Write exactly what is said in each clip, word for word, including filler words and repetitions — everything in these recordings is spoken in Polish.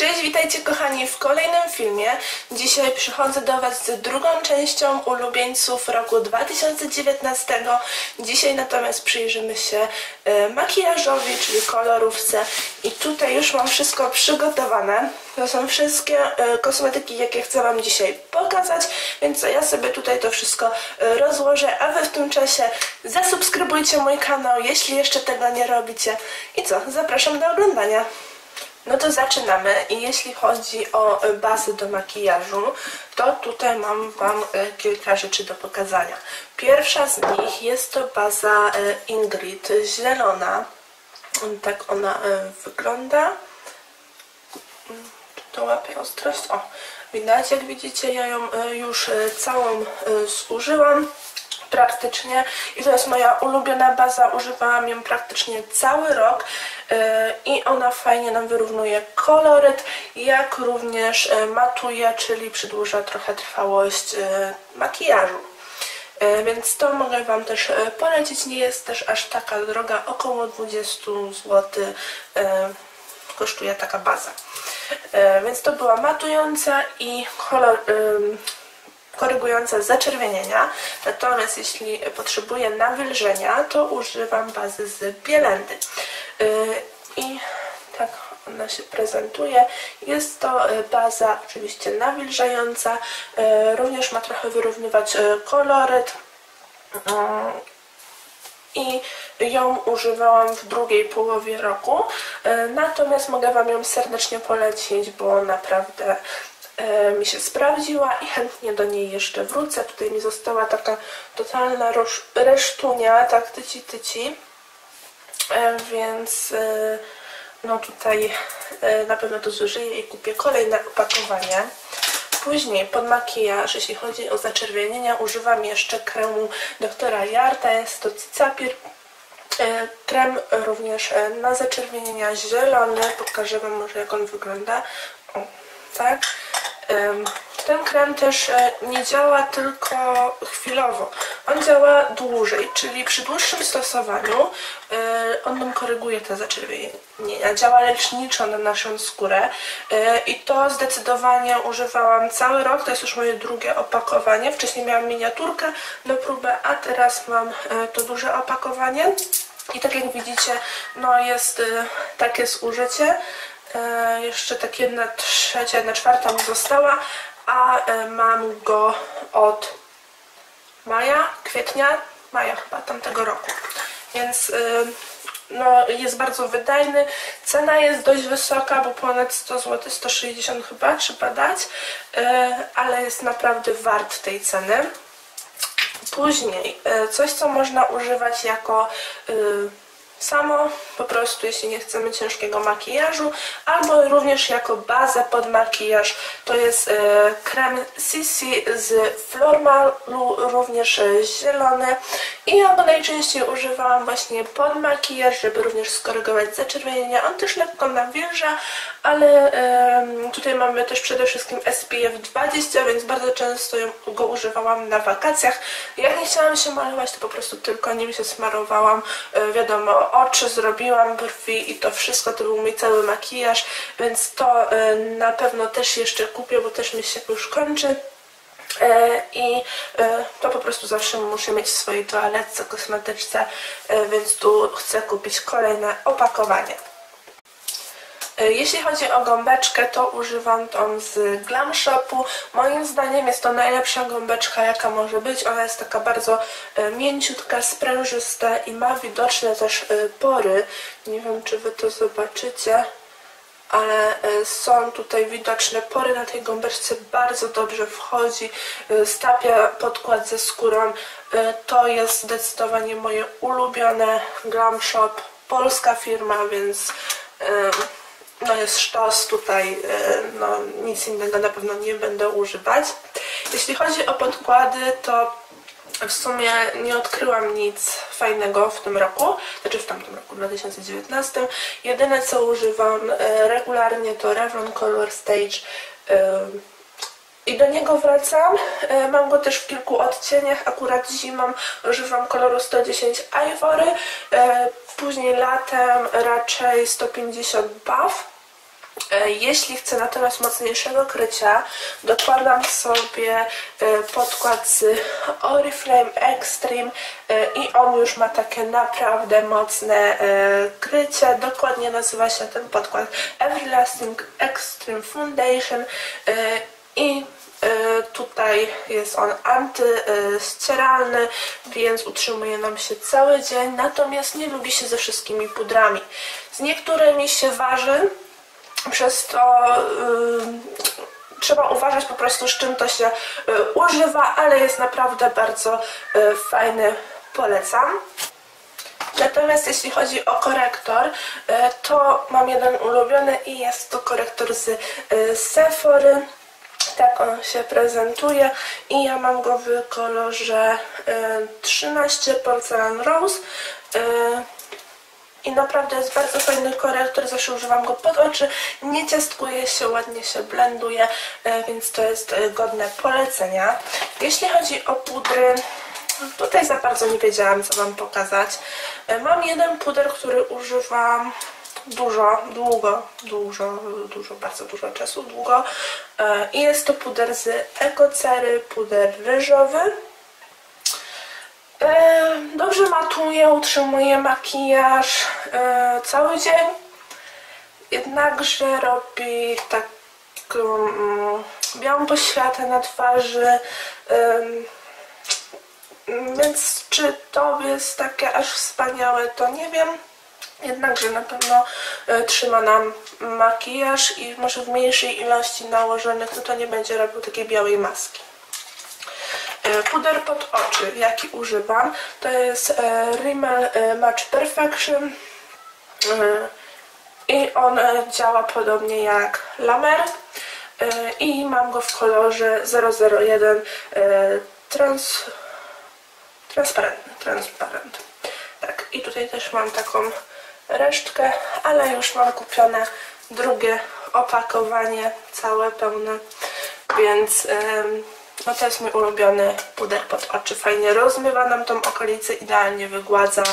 Cześć, witajcie kochani w kolejnym filmie. Dzisiaj przychodzę do Was z drugą częścią ulubieńców roku dwa tysiące dziewiętnastego. Dzisiaj natomiast przyjrzymy się e, makijażowi, czyli kolorówce. I tutaj już mam wszystko przygotowane. To są wszystkie e, kosmetyki, jakie chcę Wam dzisiaj pokazać. Więc co, ja sobie tutaj to wszystko e, rozłożę, a Wy w tym czasie zasubskrybujcie mój kanał, jeśli jeszcze tego nie robicie. I co, zapraszam do oglądania. No to zaczynamy i jeśli chodzi o bazy do makijażu, to tutaj mam Wam kilka rzeczy do pokazania. Pierwsza z nich jest to baza Ingrid zielona. Tak ona wygląda. Czy to łapie ostrość? O, widać, jak widzicie, ja ją już całą zużyłam. Praktycznie i to jest moja ulubiona baza, używałam ją praktycznie cały rok yy, i ona fajnie nam wyrównuje koloryt, jak również yy, matuje, czyli przedłuża trochę trwałość yy, makijażu. Yy, więc to mogę Wam też yy, polecić, nie jest też aż taka droga, około dwadzieścia złotych yy, kosztuje taka baza. Yy, więc to była matująca i kolor... Yy, korygująca zaczerwienienia, natomiast jeśli potrzebuję nawilżenia, to używam bazy z Bielendy. Yy, I tak ona się prezentuje. Jest to baza oczywiście nawilżająca, yy, również ma trochę wyrównywać yy, koloryt. Yy, I ją używałam w drugiej połowie roku, yy, natomiast mogę Wam ją serdecznie polecić, bo naprawdę mi się sprawdziła i chętnie do niej jeszcze wrócę. Tutaj mi została taka totalna resztunia, tak tyci tyci, więc no tutaj na pewno to zużyję i kupię kolejne opakowanie. Później pod makijaż, jeśli chodzi o zaczerwienienia, używam jeszcze kremu doktora Jarta, jest to Cicapir. Krem również na zaczerwienienia zielony, pokażę Wam może, jak on wygląda. O, tak. Ten krem też nie działa tylko chwilowo, on działa dłużej, czyli przy dłuższym stosowaniu on nam koryguje te zaczerwienienia, działa leczniczo na naszą skórę i to zdecydowanie używałam cały rok, to jest już moje drugie opakowanie. Wcześniej miałam miniaturkę na próbę, a teraz mam to duże opakowanie i tak jak widzicie, no jest takie zużycie. E, jeszcze tak jedna trzecia, jedna czwarta mi została, a e, mam go od maja, kwietnia, maja chyba tamtego roku, więc e, no, jest bardzo wydajny. Cena jest dość wysoka, bo ponad sto złotych, sto sześćdziesiąt chyba trzeba dać, e, ale jest naprawdę wart tej ceny. Później e, coś, co można używać jako e, samo, po prostu jeśli nie chcemy ciężkiego makijażu, albo również jako bazę pod makijaż, to jest e, krem Sisi z Flormalu, również e, zielony i ja go najczęściej używałam właśnie pod makijaż, żeby również skorygować zaczerwienienia. On też lekko nawilża, ale e, tutaj mamy też przede wszystkim S P F dwadzieścia, więc bardzo często go używałam na wakacjach. Jak nie chciałam się malować, to po prostu tylko nim się smarowałam, e, wiadomo, oczy zrobiłam, brwi i to wszystko, to był mój cały makijaż, więc to y, na pewno też jeszcze kupię, bo też mi się już kończy y, i y, to po prostu zawsze muszę mieć w swojej toaletce, kosmetyczce, y, więc tu chcę kupić kolejne opakowanie. Jeśli chodzi o gąbeczkę, to używam tą z Glam Shopu. Moim zdaniem jest to najlepsza gąbeczka, jaka może być. Ona jest taka bardzo mięciutka, sprężysta i ma widoczne też pory. Nie wiem, czy Wy to zobaczycie, ale są tutaj widoczne pory na tej gąbeczce. Bardzo dobrze wchodzi, stapia podkład ze skórą. To jest zdecydowanie moje ulubione. Glam Shop, polska firma, więc no jest sztos tutaj, no nic innego na pewno nie będę używać. Jeśli chodzi o podkłady, to w sumie nie odkryłam nic fajnego w tym roku, znaczy w tamtym roku, dwa tysiące dziewiętnastym. Jedyne, co używam regularnie, to Revlon Color Stage i do niego wracam. Mam go też w kilku odcieniach, akurat zimą używam koloru sto dziesięć Ivory, później latem raczej sto pięćdziesiąt Buff. Jeśli chcę natomiast mocniejszego krycia, dokładam sobie podkład z Oriflame Extreme i on już ma takie naprawdę mocne krycie. Dokładnie nazywa się ten podkład Everlasting Extreme Foundation i tutaj jest on antyścieralny, więc utrzymuje nam się cały dzień, natomiast nie lubi się ze wszystkimi pudrami. Z niektórymi się waży, przez to yy, trzeba uważać po prostu, z czym to się yy, używa, ale jest naprawdę bardzo yy, fajny, polecam. Natomiast jeśli chodzi o korektor, yy, to mam jeden ulubiony i jest to korektor z yy, Sephory. Tak on się prezentuje i ja mam go w kolorze yy, trzynaście Porcelain Rose. Yy, I naprawdę jest bardzo fajny korektor, zawsze używam go pod oczy, nie ciastkuje się, ładnie się blenduje, więc to jest godne polecenia. Jeśli chodzi o pudry, tutaj za bardzo nie wiedziałam, co wam pokazać. Mam jeden puder, który używam dużo, długo, dużo, dużo, bardzo dużo czasu, długo i jest to puder z Ekocery, puder ryżowy. Dobrze matuje, utrzymuje makijaż e, cały dzień, jednakże robi taką mm, białą poświatę na twarzy, e, więc czy to jest takie aż wspaniałe, to nie wiem, jednakże na pewno e, trzyma nam makijaż i może w mniejszej ilości nałożonych, no to nie będzie robił takiej białej maski. Puder pod oczy, jaki używam, to jest e, Rimmel e, Match Perfection e, i on e, działa podobnie jak La Mer e, i mam go w kolorze zero zero jeden e, trans, transparentny, transparent. Tak, i tutaj też mam taką resztkę, ale już mam kupione drugie opakowanie, całe, pełne, więc e, no to jest mój ulubiony puder pod oczy. Fajnie rozmywa nam tą okolicę, idealnie wygładza.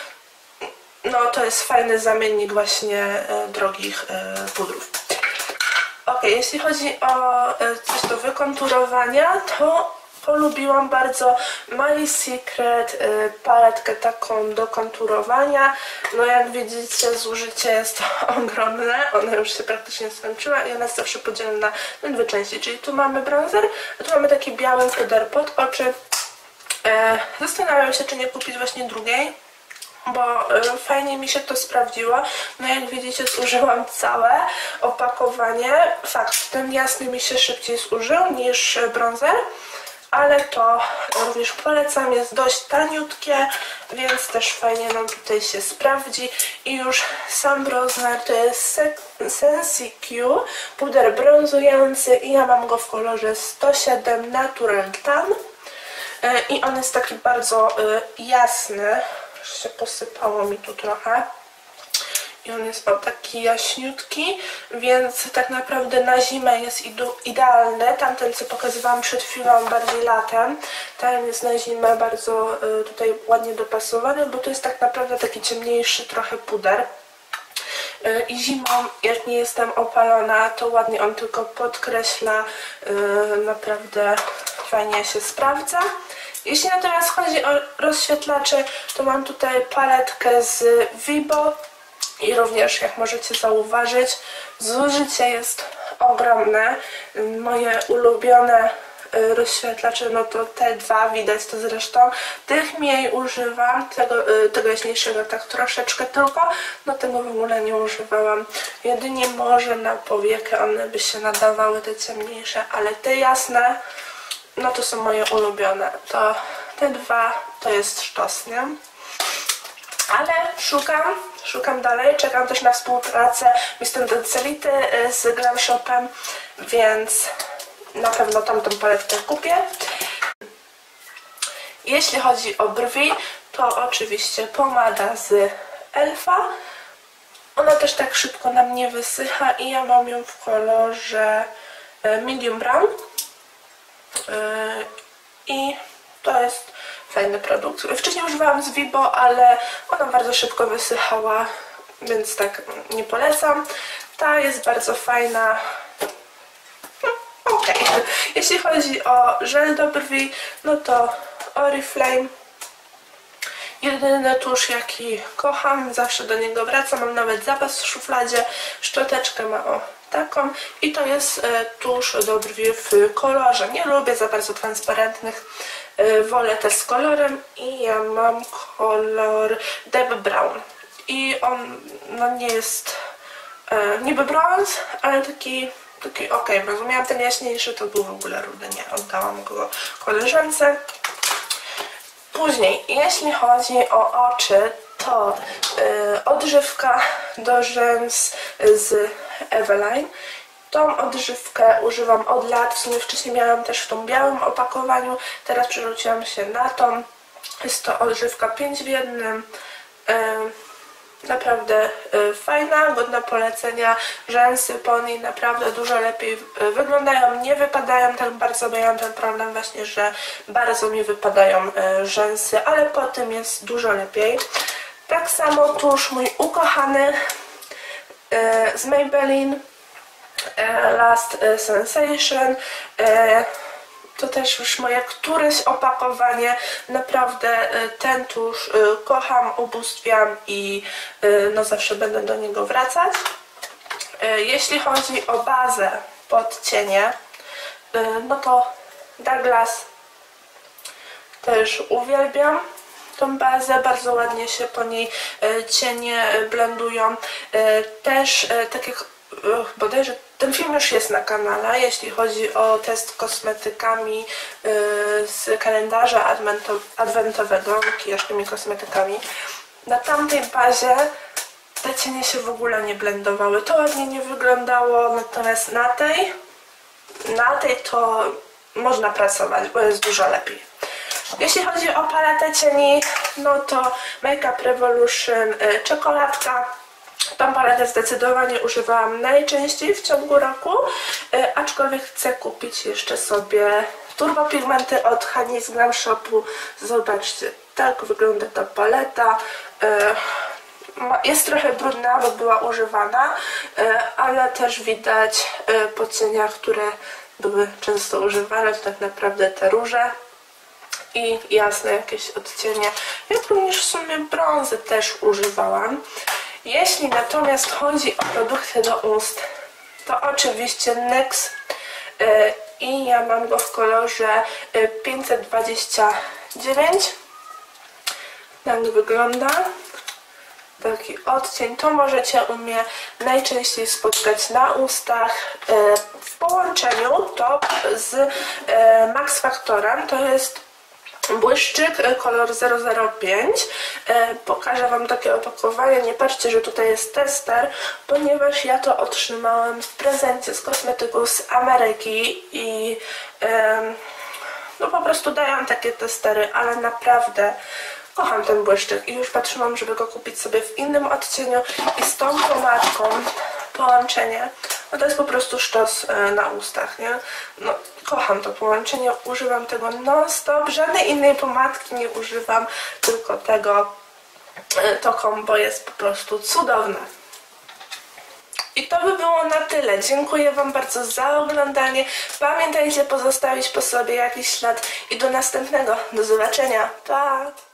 No to jest fajny zamiennik właśnie e, drogich e, pudrów. Ok, jeśli chodzi o e, coś do wykonturowania, to polubiłam bardzo Mali Secret y, paletkę taką do konturowania. No jak widzicie, zużycie jest ogromne, ona już się praktycznie skończyła i ona jest zawsze podzielona na dwie części, czyli tu mamy bronzer, a tu mamy taki biały puder pod oczy. E, zastanawiam się, czy nie kupić właśnie drugiej, bo y, fajnie mi się to sprawdziło. No jak widzicie, zużyłam całe opakowanie. Fakt, ten jasny mi się szybciej zużył niż bronzer, ale to również polecam, jest dość taniutkie, więc też fajnie nam tutaj się sprawdzi. I już sam bronzer to jest Sensi Q, puder brązujący i ja mam go w kolorze sto siedem Natural Tan i on jest taki bardzo jasny, już się posypało mi tu trochę. I on jest o taki jaśniutki, więc tak naprawdę na zimę jest idealny. Tamten, co pokazywałam przed chwilą, bardziej latem. Ten jest na zimę bardzo y, tutaj ładnie dopasowany, bo to jest tak naprawdę taki ciemniejszy trochę puder. Y, I zimą, jak nie jestem opalona, to ładnie on tylko podkreśla. Y, naprawdę fajnie się sprawdza. Jeśli natomiast chodzi o rozświetlacze, to mam tutaj paletkę z Vibo. I również, jak możecie zauważyć, zużycie jest ogromne. Moje ulubione rozświetlacze, no to te dwa, widać to zresztą. Tych mniej używam, tego, tego jaśniejszego tak troszeczkę tylko, no tego w ogóle nie używałam. Jedynie może na powiekę one by się nadawały, te ciemniejsze, ale te jasne, no to są moje ulubione. To te dwa to jest sztos, nie? Ale szukam, szukam dalej, czekam też na współpracę mister Celity z Glam Shopem, więc na pewno tamtą paletkę kupię. Jeśli chodzi o brwi, to oczywiście pomada z Elfa. Ona też tak szybko na mnie wysycha i ja mam ją w kolorze medium brown. I to jest fajny produkt. Wcześniej używałam z Vibo, ale ona bardzo szybko wysychała, więc tak nie polecam. Ta jest bardzo fajna. Ok. Jeśli chodzi o żel do brwi, no to Oriflame. Jedyny tusz, jaki kocham, zawsze do niego wracam, mam nawet zapas w szufladzie. Szczoteczkę ma o taką i to jest e, tusz do brwi w kolorze. Nie lubię za bardzo transparentnych, e, wolę te z kolorem i ja mam kolor Deep Brown. I on no nie jest e, niby brąz, ale taki, taki ok, rozumiałam, ten jaśniejszy to był w ogóle rudy, nie, oddałam go koleżance. Później, jeśli chodzi o oczy, to yy, odżywka do rzęs z Eveline. Tą odżywkę używam od lat, w sumie wcześniej miałam też w tym białym opakowaniu, teraz przerzuciłam się na tą. Jest to odżywka pięć w jednym. Yy, Naprawdę y, fajna, godna polecenia. Rzęsy po niej naprawdę dużo lepiej y, wyglądają, nie wypadają tak bardzo, bo ja mam ten problem właśnie, że bardzo mi wypadają y, rzęsy, ale po tym jest dużo lepiej. Tak samo tusz mój ukochany y, z Maybelline y, Last Sensation. Y, To też już moje któreś opakowanie. Naprawdę ten tusz kocham, ubóstwiam i no zawsze będę do niego wracać. Jeśli chodzi o bazę pod cienie, no to Douglas też uwielbiam tą bazę, bardzo ładnie się po niej cienie blendują. Też tak jak bodajże ten film już jest na kanale, jeśli chodzi o test kosmetykami yy, z kalendarza adwentowego, makijażnymi kosmetykami. Na tamtej bazie te cienie się w ogóle nie blendowały, to ładnie nie wyglądało, natomiast na tej, na tej to można pracować, bo jest dużo lepiej. Jeśli chodzi o paletę cieni, no to Make Up Revolution yy, czekoladka. Tą paletę zdecydowanie używałam najczęściej w ciągu roku, yy, aczkolwiek chcę kupić jeszcze sobie turbopigmenty od Hani z Glam Shopu. Zobaczcie, tak wygląda ta paleta. Yy, jest trochę brudna, bo była używana, yy, ale też widać yy, po cieniach, które były często używane, to tak naprawdę te róże i jasne jakieś odcienie, jak również w sumie brązy też używałam. Jeśli natomiast chodzi o produkty do ust, to oczywiście N Y X yy, i ja mam go w kolorze yy, pięćset dwadzieścia dziewięć. Tak wygląda. Taki odcień. To możecie u mnie najczęściej spotkać na ustach yy, w połączeniu to z yy, Max Factorem. To jest błyszczyk kolor zero zero pięć. E, pokażę wam takie opakowanie. Nie patrzcie, że tutaj jest tester, ponieważ ja to otrzymałam w prezencie z kosmetyków z Ameryki i e, no po prostu dają takie testery, ale naprawdę kocham ten błyszczyk i już patrzyłam, żeby go kupić sobie w innym odcieniu i z tą pomadką połączenie, no to jest po prostu sztos na ustach, nie? No, kocham to połączenie, używam tego non stop, żadnej innej pomadki nie używam, tylko tego, to kombo jest po prostu cudowne. I to by było na tyle. Dziękuję wam bardzo za oglądanie. Pamiętajcie pozostawić po sobie jakiś ślad i do następnego. Do zobaczenia. Pa!